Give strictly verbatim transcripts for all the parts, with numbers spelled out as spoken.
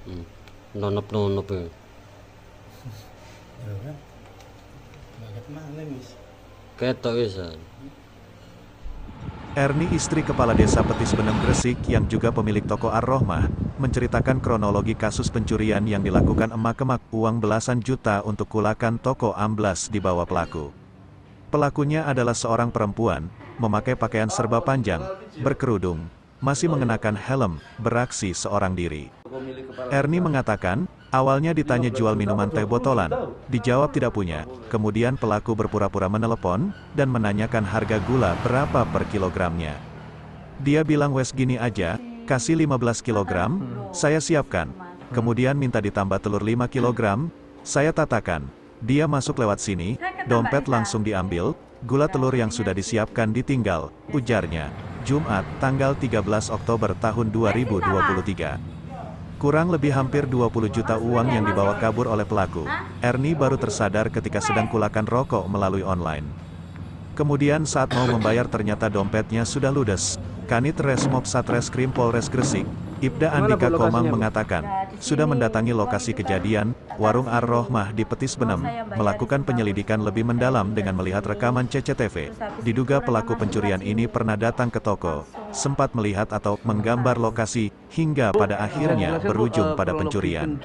Hmm. Nonop-nonop ya. Ya kan. Banget mana mis? Ketok bisa. Erni, istri Kepala Desa Petis Benem Gresik yang juga pemilik toko Ar-Rohmah, menceritakan kronologi kasus pencurian yang dilakukan emak-emak uang belasan juta untuk kulakan toko amblas di bawah pelaku. Pelakunya adalah seorang perempuan, memakai pakaian serba panjang, berkerudung, masih mengenakan helm, beraksi seorang diri. Erni mengatakan, awalnya ditanya jual minuman teh botolan, dijawab tidak punya. Kemudian pelaku berpura-pura menelepon, dan menanyakan harga gula berapa per kilogramnya. Dia bilang wes gini aja, kasih lima belas kilogram, saya siapkan. Kemudian minta ditambah telur lima kilogram, saya tatakan. Dia masuk lewat sini, dompet langsung diambil, gula telur yang sudah disiapkan ditinggal, ujarnya. Jumat, tanggal tiga belas Oktober tahun dua ribu dua puluh tiga. Kurang lebih hampir dua puluh juta uang yang dibawa kabur oleh pelaku. Erni baru tersadar ketika sedang kulakan rokok melalui online. Kemudian saat mau membayar ternyata dompetnya sudah ludes. Kanit Resmob Satreskrim Polres Gresik, Ibda Andika Komang mengatakan, sudah mendatangi lokasi kejadian, warung Ar-Rohmah di Petis Benem, melakukan penyelidikan lebih mendalam dengan melihat rekaman C C T V. Diduga pelaku pencurian ini pernah datang ke toko, sempat melihat atau menggambar lokasi, hingga pada akhirnya berujung pada pencurian.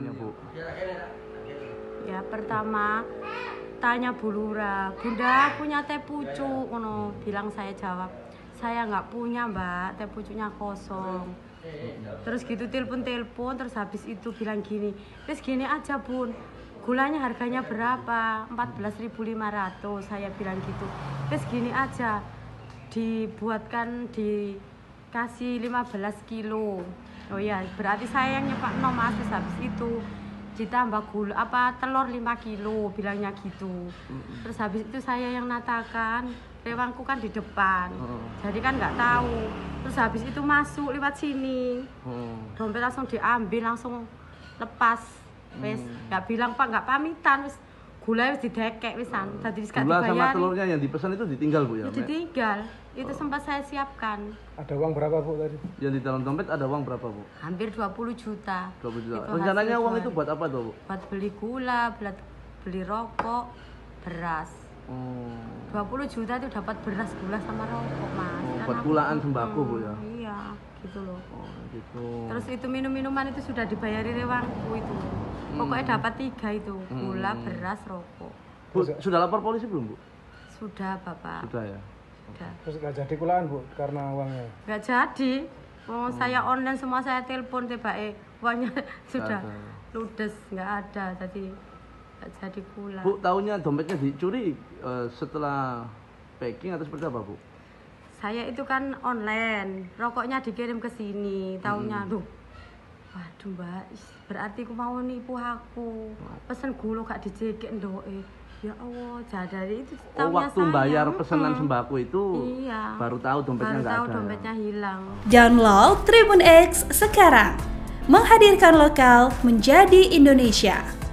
Ya pertama, tanya Bu Lurah, Bunda punya teh pucuk, ono bilang, saya jawab, saya nggak punya mbak, teh pucuknya kosong. Terus gitu telepon-telepon, terus habis itu bilang gini, terus gini aja bun, gulanya harganya berapa? empat belas ribu lima ratus, saya bilang gitu. Terus gini aja, dibuatkan, dikasih lima belas kilo. Oh ya, berarti saya yang nyepak no mas, terus habis itu ditambah gula apa telur lima kilo, bilangnya gitu. Terus habis itu saya yang natakan, lewangku kan di depan, oh. Jadi kan nggak tahu. Terus habis itu masuk lewat sini, oh. Dompet langsung diambil, langsung lepas, wes nggak hmm. bilang pak, nggak pamitan, wes gula wes didekek wesan, oh. Tadi gula sama telurnya yang dipesan itu ditinggal bu ya? Ditinggal, itu oh. sempat saya siapkan. Ada uang berapa bu tadi? Yang di dalam dompet ada uang berapa bu? Hampir dua puluh juta. dua puluh juta. Rencananya uang itu buat apa tuh bu? Buat beli gula, buat beli rokok, beras. Oh. dua puluh juta itu dapat beras, gula sama rokok mas. Oh, buat gulaan sembako hmm, bu ya? Iya, gitu loh. Oh, gitu. Terus itu minum-minuman itu sudah dibayari rewangku itu. Hmm. Pokoknya dapat tiga itu, gula, hmm. beras, rokok. Bu, sudah lapor polisi belum bu? Sudah bapak. Sudah ya? Sudah. Terus nggak jadi kulaan bu, karena uangnya? Nggak jadi. Oh, hmm. Saya online semua, saya telepon tiba eh uangnya sudah ludes, nggak ada. Jadi jadi pula. Bu, tahunya dompetnya dicuri uh, setelah packing atau seperti apa bu? Saya itu kan online, rokoknya dikirim ke sini, tahunya, hmm. Duh, waduh mbak, berarti aku mau nipu aku, pesen gula gak dijekek ndoke. Ya Allah, jadi itu tahunya oh, waktu saya. bayar pesanan hmm. sembako itu iya. baru tahu dompetnya nggak ada. Baru tahu dompetnya ya? Hilang. Download Tribun X sekarang, menghadirkan lokal menjadi Indonesia.